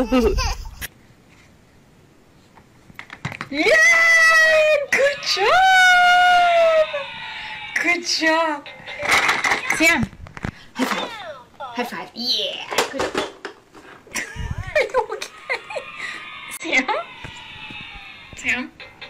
Yeah! Good job! Good job! Sam! High five! High five! Yeah! Good. Are you okay? Sam? Sam?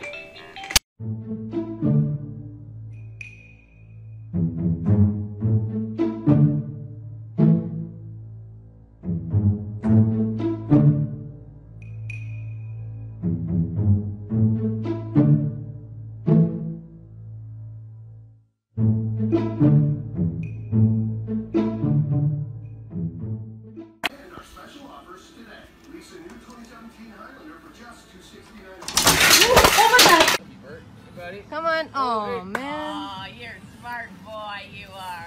Come on. Oh, man. Oh, you're a smart boy, you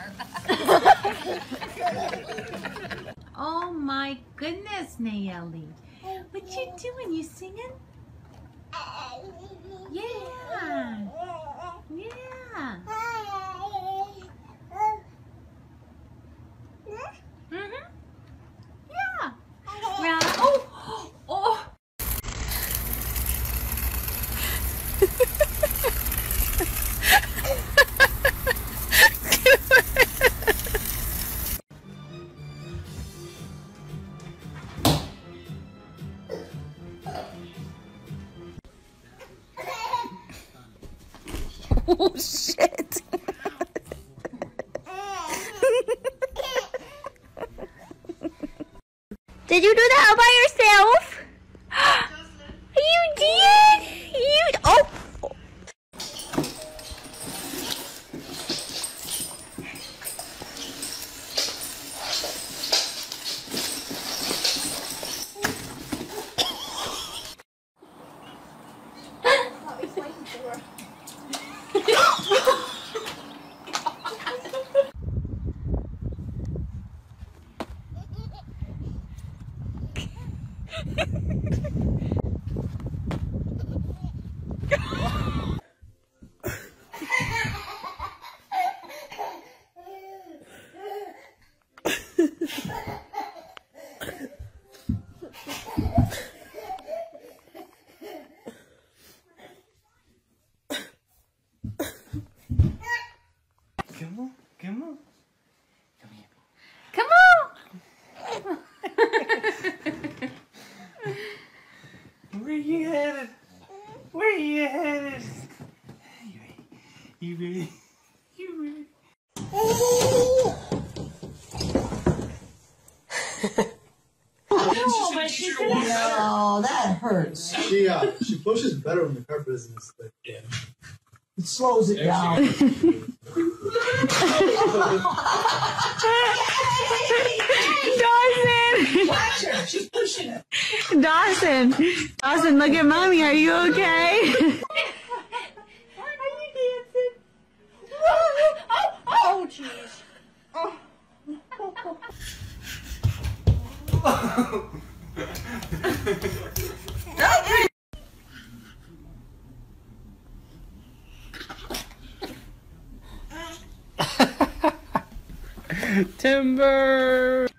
are. Oh, my goodness, Nayeli. What you doing? You singing? Yeah. Yeah. Mm-hmm. Yeah. Well, oh, oh. Oh, shit. Did you do that all by yourself? You did? You, oh. Come on, come on. Come here. Come on. Where you headed? Where you headed? You ready? You ready? Oh, that hurts. She pushes better when the carpet isn't as thick. Yeah. It slows it down. Dawson! Watch her. She's pushing it. Dawson! Dawson, look at mommy. Are you okay? Oh, jeez. Timber!